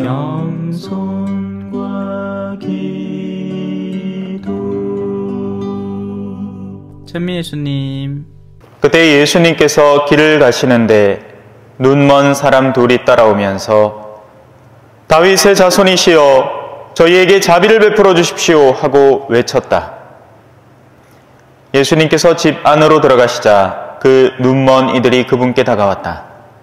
영손과 기도. 찬미 예수님. 그때 예수님께서 길을 가시는데 눈먼 사람 둘이 따라오면서 다윗의 자손이시여 저희에게 자비를 베풀어 주십시오 하고 외쳤다. 예수님께서 집 안으로 들어가시자 그 눈먼 이들이 그분께 다가왔다.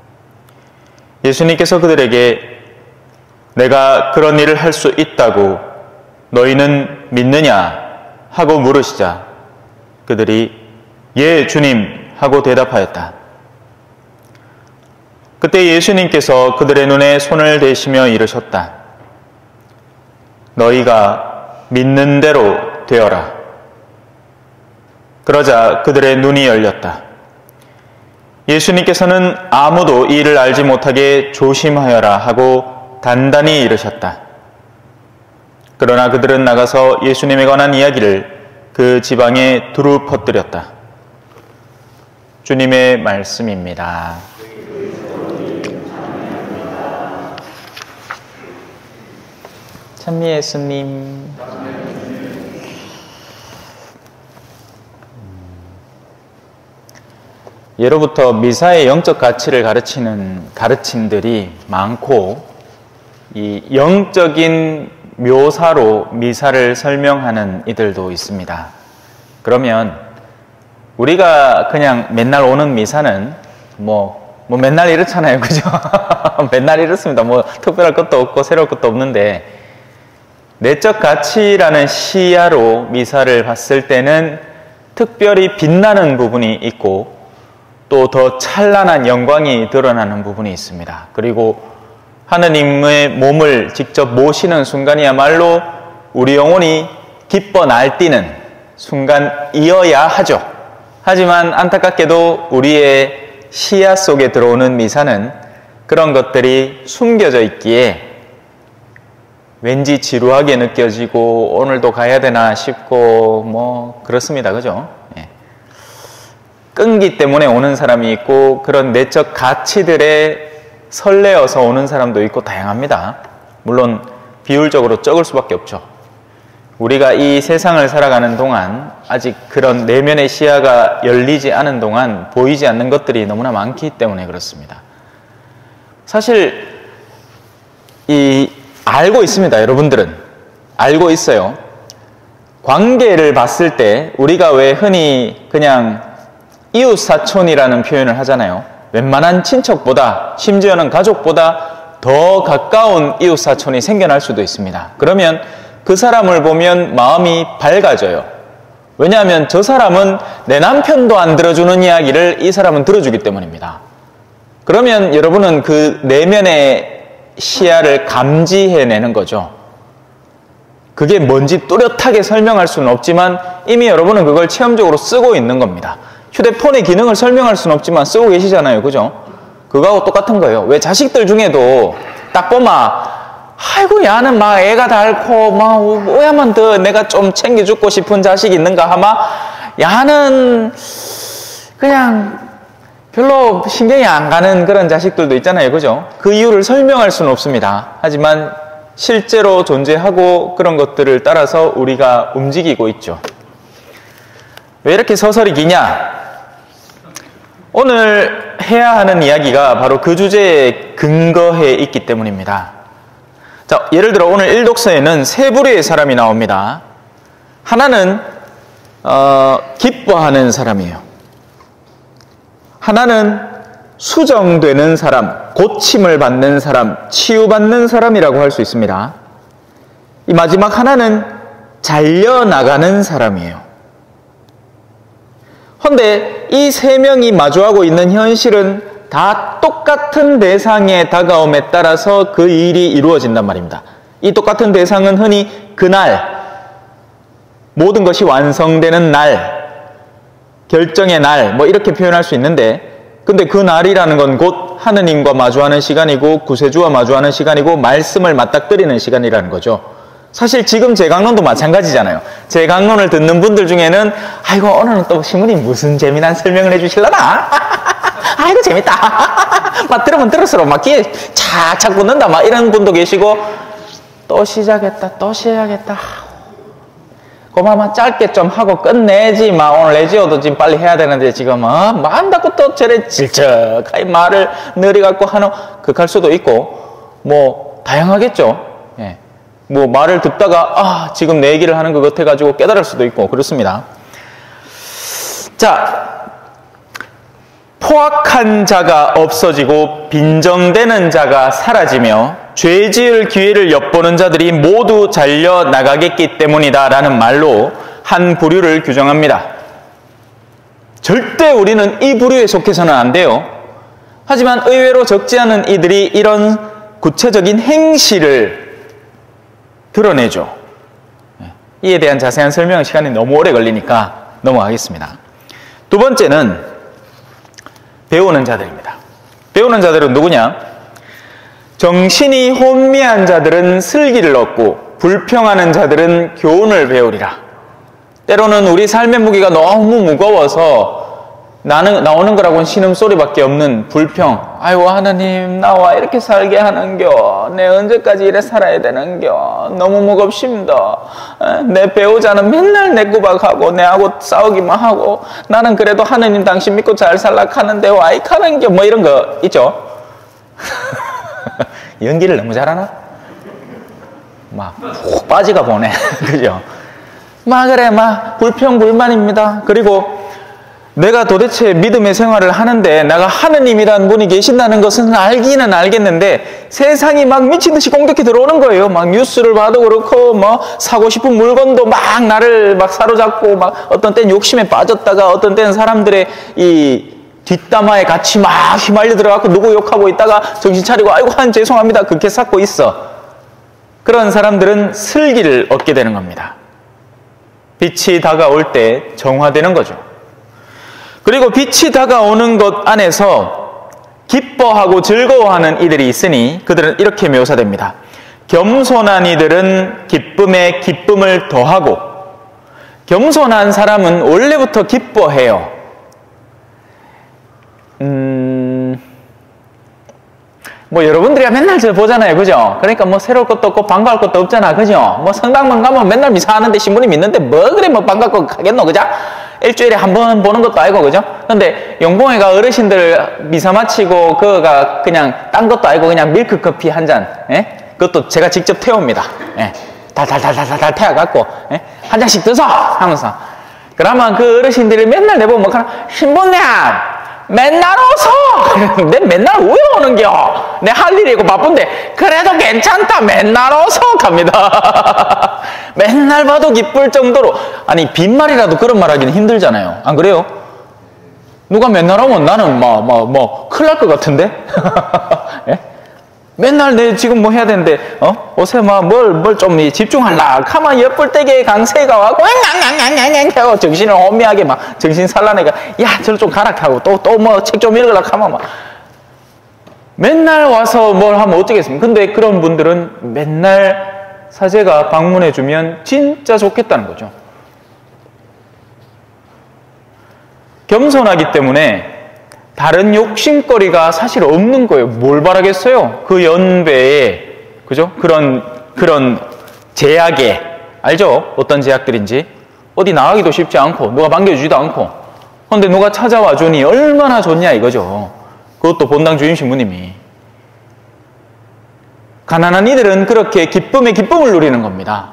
예수님께서 그들에게 내가 그런 일을 할 수 있다고 너희는 믿느냐 하고 물으시자 그들이 예 주님 하고 대답하였다. 그때 예수님께서 그들의 눈에 손을 대시며 이르셨다. 너희가 믿는 대로 되어라. 그러자 그들의 눈이 열렸다. 예수님께서는 아무도 이 일을 알지 못하게 조심하여라 하고 단단히 이르셨다. 그러나 그들은 나가서 예수님에 관한 이야기를 그 지방에 두루 퍼뜨렸다. 주님의 말씀입니다. 찬미 예수님. 예로부터 미사의 영적 가치를 가르치는 가르침들이 많고 이 영적인 묘사로 미사를 설명하는 이들도 있습니다. 그러면 우리가 그냥 맨날 오는 미사는 뭐 맨날 이렇잖아요. 그죠? 맨날 이렇습니다. 뭐 특별할 것도 없고 새로울 것도 없는데 내적 가치라는 시야로 미사를 봤을 때는 특별히 빛나는 부분이 있고 또 더 찬란한 영광이 드러나는 부분이 있습니다. 그리고 하느님의 몸을 직접 모시는 순간이야말로 우리 영혼이 기뻐 날뛰는 순간이어야 하죠. 하지만 안타깝게도 우리의 시야 속에 들어오는 미사는 그런 것들이 숨겨져 있기에 왠지 지루하게 느껴지고 오늘도 가야 되나 싶고 뭐 그렇습니다. 그죠? 예. 끈기 때문에 오는 사람이 있고 그런 내적 가치들에 설레어서 오는 사람도 있고 다양합니다. 물론 비율적으로 적을 수밖에 없죠. 우리가 이 세상을 살아가는 동안 아직 그런 내면의 시야가 열리지 않은 동안 보이지 않는 것들이 너무나 많기 때문에 그렇습니다. 사실 알고 있습니다. 여러분들은 알고 있어요. 관계를 봤을 때 우리가 왜 흔히 그냥 이웃사촌이라는 표현을 하잖아요. 웬만한 친척보다 심지어는 가족보다 더 가까운 이웃사촌이 생겨날 수도 있습니다. 그러면 그 사람을 보면 마음이 밝아져요. 왜냐하면 저 사람은 내 남편도 안 들어주는 이야기를 이 사람은 들어주기 때문입니다. 그러면 여러분은 그 내면의 시야를 감지해내는 거죠. 그게 뭔지 뚜렷하게 설명할 수는 없지만 이미 여러분은 그걸 체험적으로 쓰고 있는 겁니다. 휴대폰의 기능을 설명할 수는 없지만 쓰고 계시잖아요. 그죠? 그거하고 똑같은 거예요. 왜 자식들 중에도 딱 보면 아이고 야는 막 애가 닳고 막 뭐야만 더 내가 좀 챙겨주고 싶은 자식이 있는가 하마 야는 그냥 별로 신경이 안 가는 그런 자식들도 있잖아요. 그죠? 그 이유를 설명할 수는 없습니다. 하지만 실제로 존재하고 그런 것들을 따라서 우리가 움직이고 있죠. 왜 이렇게 서설이 기냐? 오늘 해야 하는 이야기가 바로 그 주제에 근거해 있기 때문입니다. 자, 예를 들어 오늘 일독서에는 세 부류의 사람이 나옵니다. 하나는 기뻐하는 사람이에요. 하나는 수정되는 사람, 고침을 받는 사람, 치유받는 사람이라고 할 수 있습니다. 이 마지막 하나는 잘려나가는 사람이에요. 그런데 이 세 명이 마주하고 있는 현실은 다 똑같은 대상의 다가옴에 따라서 그 일이 이루어진단 말입니다. 이 똑같은 대상은 흔히 그날, 모든 것이 완성되는 날, 결정의 날, 뭐 이렇게 표현할 수 있는데, 근데 그 날이라는 건 곧 하느님과 마주하는 시간이고 구세주와 마주하는 시간이고 말씀을 맞닥뜨리는 시간이라는 거죠. 사실 지금 제 강론도 마찬가지잖아요. 제 강론을 듣는 분들 중에는 아이고 오늘은 또 신부님 무슨 재미난 설명을 해주실라나? 이거 재밌다. 막 들으면 들을수록 막 귀에 착착 붙는다. 막 이런 분도 계시고, 또 시작했다, 또 시작했다. 고마마 짧게 좀 하고 끝내지. 막 오늘 레지오도 지금 빨리 해야 되는데 지금 막 한다고 또 저래 질척하게 말을 느리갖고 하는 극할 수도 있고, 뭐 다양하겠죠. 예. 뭐 말을 듣다가 지금 내 얘기를 하는 것 같아가지고 깨달을 수도 있고 그렇습니다. 자, 포악한 자가 없어지고 빈정되는 자가 사라지며 죄 지을 기회를 엿보는 자들이 모두 잘려나가겠기 때문이다 라는 말로 한 부류를 규정합니다. 절대 우리는 이 부류에 속해서는 안 돼요. 하지만 의외로 적지 않은 이들이 이런 구체적인 행실을 드러내죠. 이에 대한 자세한 설명 시간이 너무 오래 걸리니까 넘어가겠습니다. 두 번째는 배우는 자들입니다. 배우는 자들은 누구냐? 정신이 혼미한 자들은 슬기를 얻고 불평하는 자들은 교훈을 배우리라. 때로는 우리 삶의 무게가 너무 무거워서 나오는 거라고는 신음소리밖에 없는 불평. 아이고 하나님 나와 이렇게 살게 하는겨. 내 언제까지 이래 살아야 되는겨. 너무 무겁습니다. 내 배우자는 맨날 내 구박하고 내하고 싸우기만 하고 나는 그래도 하나님 당신 믿고 잘 살라 하는데 와이 하는겨. 뭐 이런 거 있죠. 연기를 너무 잘하나? 막 푹 빠지가 보네. 그죠? 막 그래 막 불평불만입니다. 그리고 내가 도대체 믿음의 생활을 하는데 내가 하느님이라는 분이 계신다는 것은 알기는 알겠는데 세상이 막 미친듯이 공격해 들어오는 거예요. 막 뉴스를 봐도 그렇고 뭐 사고 싶은 물건도 막 나를 막 사로잡고 막 어떤 때는 욕심에 빠졌다가 어떤 때는 사람들의 이 뒷담화에 같이 막 휘말려 들어가고 누구 욕하고 있다가 정신 차리고 아이고 죄송합니다 그렇게 쌓고 있어. 그런 사람들은 슬기를 얻게 되는 겁니다. 빛이 다가올 때 정화되는 거죠. 그리고 빛이 다가오는 것 안에서 기뻐하고 즐거워하는 이들이 있으니 그들은 이렇게 묘사됩니다. 겸손한 이들은 기쁨에 기쁨을 더하고 겸손한 사람은 원래부터 기뻐해요. 뭐 여러분들이야 맨날 저 보잖아요. 그죠? 그러니까 뭐 새로울 것도 없고 반가울 것도 없잖아. 그죠? 뭐 성당만 가면 맨날 미사하는데 신부님 믿는데 뭐 그래 뭐 반갑고 가겠노. 그죠? 일주일에 한 번 보는 것도 아니고, 그죠? 근데 용봉이가 어르신들 미사 마치고 그거가 그냥 딴 것도 아니고 그냥 밀크 커피 한 잔, 예? 그것도 제가 직접 태웁니다. 예? 달달달달달 태워갖고, 예? 한 잔씩 드서! 하면서. 그러면 그 어르신들이 맨날 내보면 뭐, 신부님! 맨날 오소! 내 맨날 왜 오는겨? 내 할 일이 있고 바쁜데, 그래도 괜찮다! 맨날 오소! 갑니다. 맨날 봐도 기쁠 정도로. 아니, 빈말이라도 그런 말 하기는 힘들잖아요. 안 그래요? 누가 맨날 오면 나는 큰일 날 것 같은데? 예? 맨날 내 지금 뭐 해야 되는데, 옷에 뭘 좀 집중할라. 가만 예쁠 때게 강세가 와고, 하고 정신을 혼미하게 막, 정신 산란해가, 야, 저를 좀 가라 하고, 또 뭐 책 좀 읽으라 하면 막. 맨날 와서 뭘 하면 어쩌겠습니까? 근데 그런 분들은 맨날 사제가 방문해주면 진짜 좋겠다는 거죠. 겸손하기 때문에 다른 욕심거리가 사실 없는 거예요. 뭘 바라겠어요? 그 연배에, 그죠? 그런 제약에, 알죠? 어떤 제약들인지. 어디 나가기도 쉽지 않고, 누가 반겨주지도 않고. 그런데 누가 찾아와 주니 얼마나 좋냐 이거죠. 그것도 본당 주임 신부님이. 가난한 이들은 그렇게 기쁨에 기쁨을 누리는 겁니다.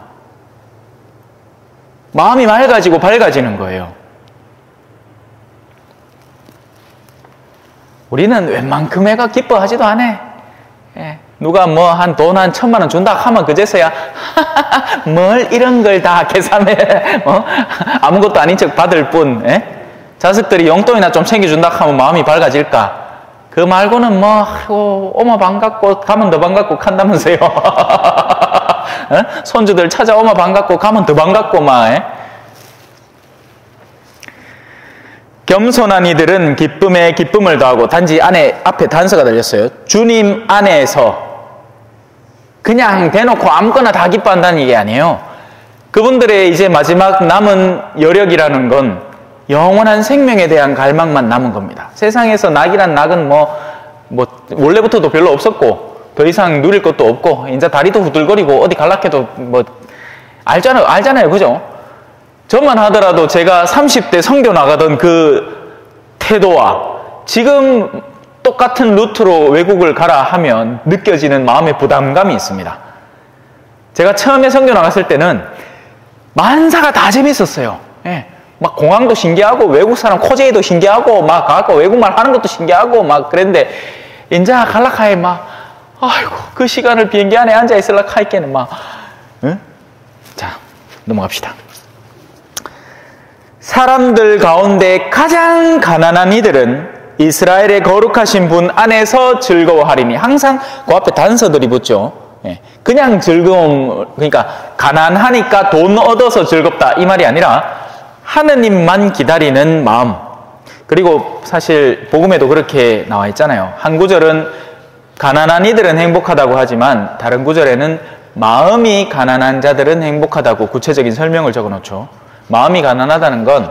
마음이 맑아지고 밝아지는 거예요. 우리는 웬만큼 애가 기뻐하지도 않아. 예. 누가 뭐 돈 한 1,000만 원 준다 하면 그제서야 뭘 이런 걸 다 계산해. 아무것도 아닌 척 받을 뿐. 예? 자식들이 용돈이나 좀 챙겨준다 하면 마음이 밝아질까? 그 말고는 뭐 오마 반갑고 가면 더 반갑고 한다면서요. 손주들 찾아오마 반갑고 가면 더 반갑고 막. 예? 겸손한 이들은 기쁨에 기쁨을 더하고, 단지 앞에 단서가 달렸어요. 주님 안에서. 그냥 대놓고 아무거나 다 기뻐한다는 얘기 아니에요. 그분들의 이제 마지막 남은 여력이라는 건 영원한 생명에 대한 갈망만 남은 겁니다. 세상에서 낙이란 낙은 원래부터도 별로 없었고, 더 이상 누릴 것도 없고, 이제 다리도 후들거리고, 어디 갈락해도 알잖아요. 그죠? 저만 하더라도 제가 30대 선교 나가던 그 태도와 지금 똑같은 루트로 외국을 가라 하면 느껴지는 마음의 부담감이 있습니다. 제가 처음에 선교 나갔을 때는 만사가 다 재밌었어요. 예. 막 공항도 신기하고 외국 사람 코제이도 신기하고 막 가고 외국말 하는 것도 신기하고 막 그랬는데 이제 갈라카에 아이고 그 시간을 비행기 안에 앉아 있을라 카이께는 응? 자, 넘어갑시다. 사람들 가운데 가장 가난한 이들은 이스라엘의 거룩하신 분 안에서 즐거워하리니. 항상 그 앞에 단서들이 붙죠. 예. 그냥 즐거움, 그러니까 가난하니까 돈 얻어서 즐겁다 이 말이 아니라 하느님만 기다리는 마음. 그리고 사실 복음에도 그렇게 나와 있잖아요. 한 구절은 가난한 이들은 행복하다고 하지만 다른 구절에는 마음이 가난한 자들은 행복하다고 구체적인 설명을 적어놓죠. 마음이 가난하다는 건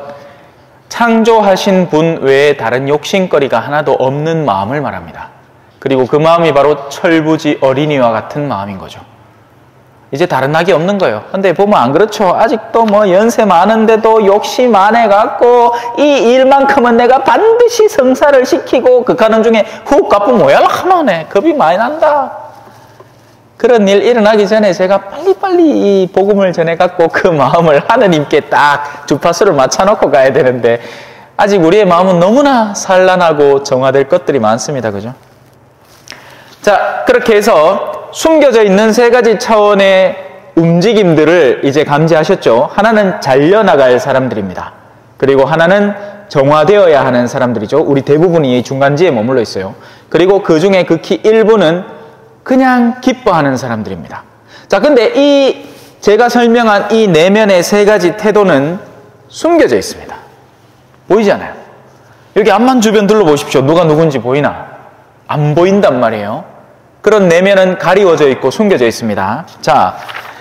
창조하신 분 외에 다른 욕심거리가 하나도 없는 마음을 말합니다. 그리고 그 마음이 바로 철부지 어린이와 같은 마음인 거죠. 이제 다른 낙이 없는 거예요. 근데 보면 안 그렇죠. 아직도 연세 많은데도 욕심 안 해갖고 이 일만큼은 내가 반드시 성사를 시키고 극하는 중에 훅 갚으면 뭐야 하노네. 겁이 많이 난다. 그런 일 일어나기 전에 제가 빨리빨리 이 복음을 전해갖고 그 마음을 하느님께 딱 주파수를 맞춰놓고 가야 되는데 아직 우리의 마음은 너무나 산란하고 정화될 것들이 많습니다. 그죠? 자, 그렇게 해서 숨겨져 있는 세 가지 차원의 움직임들을 이제 감지하셨죠? 하나는 잘려나갈 사람들입니다. 그리고 하나는 정화되어야 하는 사람들이죠. 우리 대부분이 중간지에 머물러 있어요. 그리고 그 중에 극히 일부는 그냥 기뻐하는 사람들입니다. 자, 근데 제가 설명한 이 내면의 세 가지 태도는 숨겨져 있습니다. 보이지 않아요? 여기 앞만 주변 둘러보십시오. 누가 누군지 보이나? 안 보인단 말이에요. 그런 내면은 가리워져 있고 숨겨져 있습니다. 자,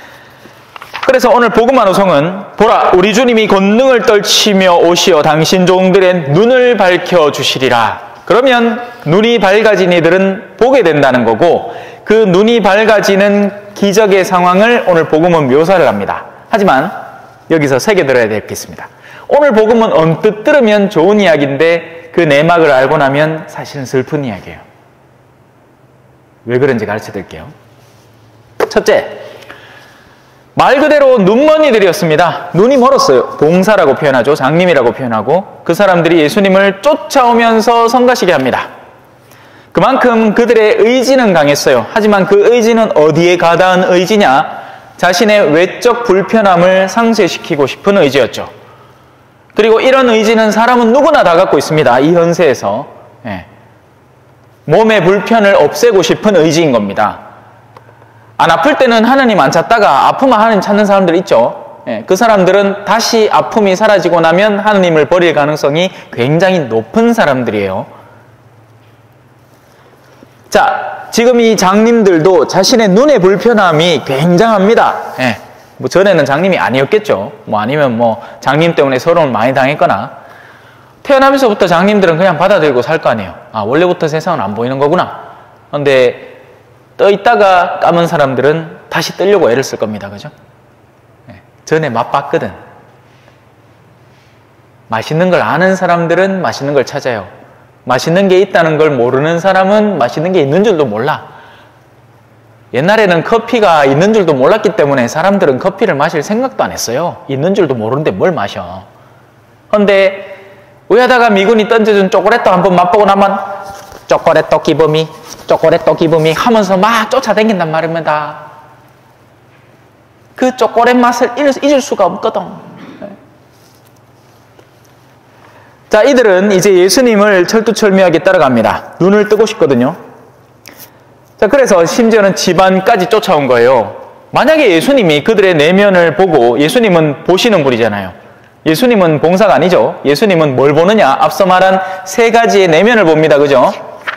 그래서 오늘 복음 한호성은 보라 우리 주님이 권능을 떨치며 오시어 당신 종들의 눈을 밝혀주시리라. 그러면 눈이 밝아진 이들은 보게 된다는 거고 그 눈이 밝아지는 기적의 상황을 오늘 복음은 묘사를 합니다. 하지만 여기서 새겨들어야 될 게 있습니다. 오늘 복음은 언뜻 들으면 좋은 이야기인데 그 내막을 알고 나면 사실은 슬픈 이야기예요. 왜 그런지 가르쳐 드릴게요. 첫째, 말 그대로 눈먼이들이었습니다. 눈이 멀었어요. 봉사라고 표현하죠. 장님이라고 표현하고 그 사람들이 예수님을 쫓아오면서 성가시게 합니다. 그만큼 그들의 의지는 강했어요. 하지만 그 의지는 어디에 가닿은 의지냐? 자신의 외적 불편함을 상쇄시키고 싶은 의지였죠. 그리고 이런 의지는 사람은 누구나 다 갖고 있습니다. 이 현세에서. 몸의 불편을 없애고 싶은 의지인 겁니다. 안 아플 때는 하나님 안 찾다가 아프면 하나님 찾는 사람들 있죠. 그 사람들은 다시 아픔이 사라지고 나면 하나님을 버릴 가능성이 굉장히 높은 사람들이에요. 자, 지금 이 장님들도 자신의 눈의 불편함이 굉장합니다. 전에는 장님이 아니었겠죠. 아니면 장님 때문에 서러움을 많이 당했거나 태어나면서부터 장님들은 그냥 받아들이고 살 거 아니에요. 아, 원래부터 세상은 안 보이는 거구나. 근데 떠 있다가 감은 사람들은 다시 뜨려고 애를 쓸 겁니다. 그죠? 전에 맛봤거든. 맛있는 걸 아는 사람들은 맛있는 걸 찾아요. 맛있는 게 있다는 걸 모르는 사람은 맛있는 게 있는 줄도 몰라. 옛날에는 커피가 있는 줄도 몰랐기 때문에 사람들은 커피를 마실 생각도 안 했어요. 있는 줄도 모르는데 뭘 마셔. 그런데 의하다가 미군이 던져준 초콜릿도 한번 맛보고 나면 초콜릿도 기범이 하면서 막 쫓아다닌단 말입니다. 그 초콜릿 맛을 잊을 수가 없거든. 자, 이들은 이제 예수님을 철두철미하게 따라갑니다. 눈을 뜨고 싶거든요. 자, 그래서 심지어는 집안까지 쫓아온 거예요. 만약에 예수님이 그들의 내면을 보고, 예수님은 보시는 분이잖아요. 예수님은 봉사가 아니죠. 예수님은 뭘 보느냐? 앞서 말한 세 가지의 내면을 봅니다. 그죠?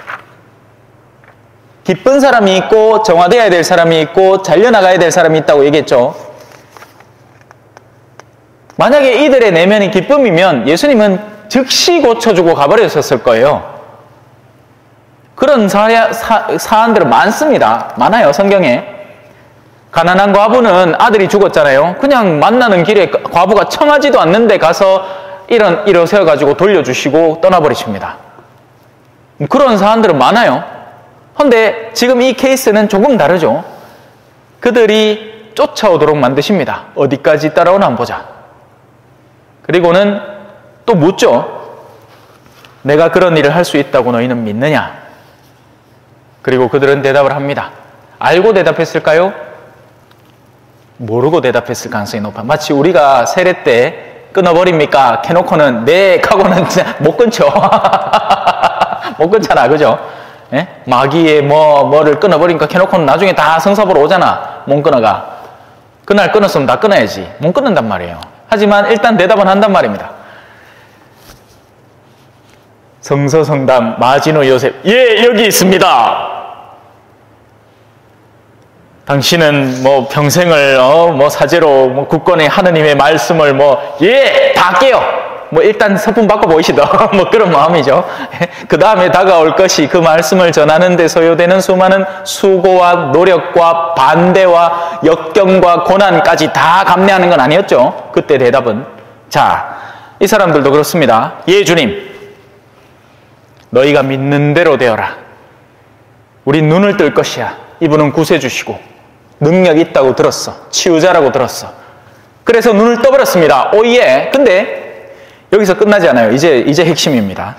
기쁜 사람이 있고 정화되어야 될 사람이 있고 잘려나가야 될 사람이 있다고 얘기했죠. 만약에 이들의 내면이 기쁨이면 예수님은 즉시 고쳐주고 가버렸었을 거예요. 그런 사안들은 많습니다. 많아요, 성경에. 가난한 과부는 아들이 죽었잖아요. 그냥 만나는 길에 과부가 청하지도 않는데 가서 일어세워가지고 돌려주시고 떠나버리십니다. 그런 사안들은 많아요. 그런데 지금 이 케이스는 조금 다르죠. 그들이 쫓아오도록 만드십니다. 어디까지 따라오나 한번 보자. 그리고는 또 묻죠. 내가 그런 일을 할 수 있다고 너희는 믿느냐? 그리고 그들은 대답을 합니다. 알고 대답했을까요? 모르고 대답했을 가능성이 높아. 마치 우리가 세례 때 끊어버립니까? 캐놓고는 네 하고는 못 끊죠. 못 끊잖아, 그죠? 예? 마귀의 뭐를 끊어버리니까 캐놓고는 나중에 다 성사보러 오잖아. 못 끊어가. 그날 끊었으면 다 끊어야지. 못 끊는단 말이에요. 하지만 일단 대답은 한단 말입니다. 성서성담 마지노 요셉, 예, 여기 있습니다. 당신은 뭐 평생을 사제로 굳건히 하느님의 말씀을 다 깨요. 일단 서품 바꿔 보이시다. 그런 마음이죠. 그 다음에 다가올 것이 그 말씀을 전하는 데 소요되는 수많은 수고와 노력과 반대와 역경과 고난까지 다 감내하는 건 아니었죠. 그때 대답은. 자, 이 사람들도 그렇습니다. 예, 주님. 너희가 믿는 대로 되어라. 우린 눈을 뜰 것이야. 이분은 구세주시고 능력 있다고 들었어. 치유자라고 들었어. 그래서 눈을 떠버렸습니다. 오예. 근데 여기서 끝나지 않아요. 이제 핵심입니다.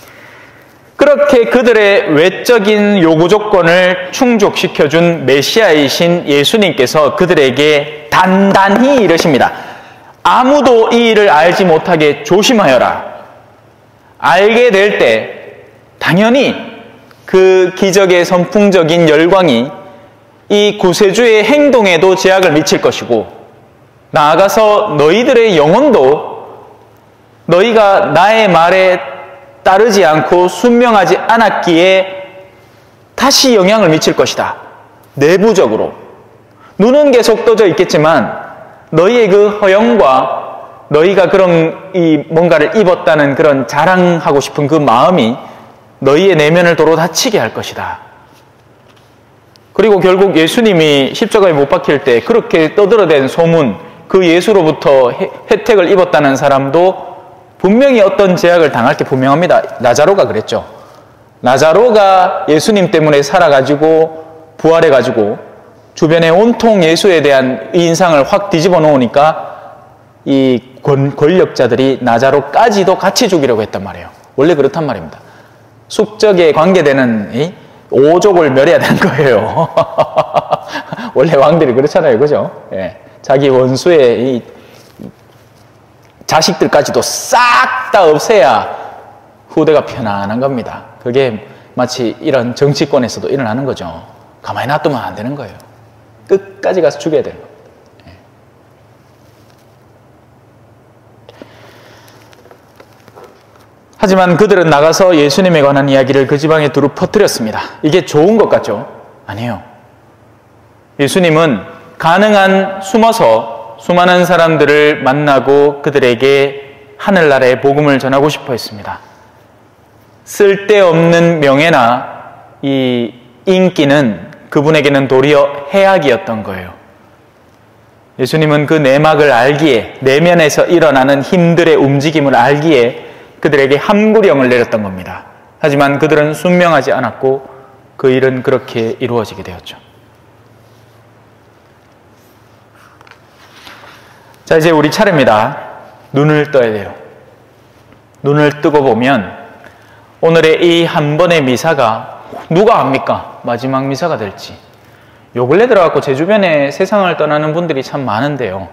그렇게 그들의 외적인 요구 조건을 충족시켜준 메시아이신 예수님께서 그들에게 단단히 이르십니다. 아무도 이 일을 알지 못하게 조심하여라. 알게 될 때 당연히 그 기적의 선풍적인 열광이 이 구세주의 행동에도 제약을 미칠 것이고, 나아가서 너희들의 영혼도 너희가 나의 말에 따르지 않고 순명하지 않았기에 다시 영향을 미칠 것이다. 내부적으로. 눈은 계속 떠져 있겠지만 너희의 그 허영과 너희가 그런 뭔가를 입었다는 그런 자랑하고 싶은 그 마음이 너희의 내면을 도로 다치게 할 것이다. 그리고 결국 예수님이 십자가에 못 박힐 때 그렇게 떠들어댄 소문, 그 예수로부터 혜택을 입었다는 사람도 분명히 어떤 제약을 당할 게 분명합니다. 나자로가 그랬죠. 나자로가 예수님 때문에 살아가지고 부활해가지고 주변에 온통 예수에 대한 인상을 확 뒤집어 놓으니까 이 권력자들이 나자로까지도 같이 죽이려고 했단 말이에요. 원래 그렇단 말입니다. 숙적에 관계되는 이 오족을 멸해야 되는 거예요. 원래 왕들이 그렇잖아요. 그죠? 예. 자기 원수의 이 자식들까지도 싹 다 없애야 후대가 편안한 겁니다. 그게 마치 이런 정치권에서도 일어나는 거죠. 가만히 놔두면 안 되는 거예요. 끝까지 가서 죽여야 되는 겁니다. 예. 하지만 그들은 나가서 예수님에 관한 이야기를 그 지방에 두루 퍼뜨렸습니다. 이게 좋은 것 같죠? 아니에요. 예수님은 가능한 숨어서 수많은 사람들을 만나고 그들에게 하늘나라의 복음을 전하고 싶어 했습니다. 쓸데없는 명예나 이 인기는 그분에게는 도리어 해악이었던 거예요. 예수님은 그 내막을 알기에, 내면에서 일어나는 힘들의 움직임을 알기에 그들에게 함구령을 내렸던 겁니다. 하지만 그들은 순명하지 않았고 그 일은 그렇게 이루어지게 되었죠. 자, 이제 우리 차례입니다. 눈을 떠야 돼요. 눈을 뜨고 보면 오늘의 이 한 번의 미사가 누가 압니까? 마지막 미사가 될지. 요 근래 들어갖고 제 주변에 세상을 떠나는 분들이 참 많은데요.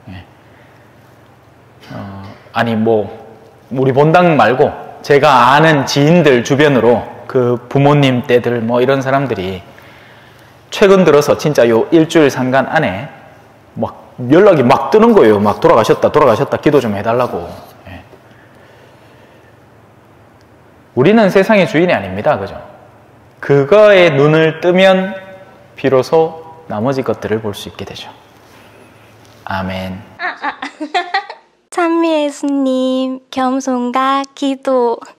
우리 본당 말고 제가 아는 지인들 주변으로 그 부모님 떼들 이런 사람들이 최근 들어서 진짜 요 일주일 상간 안에 막 연락이 막 뜨는 거예요. 막 돌아가셨다 기도 좀 해달라고. 우리는 세상의 주인이 아닙니다. 그죠? 그거에 눈을 뜨면 비로소 나머지 것들을 볼 수 있게 되죠. 아멘. 찬미 예수님, 겸손과 기도.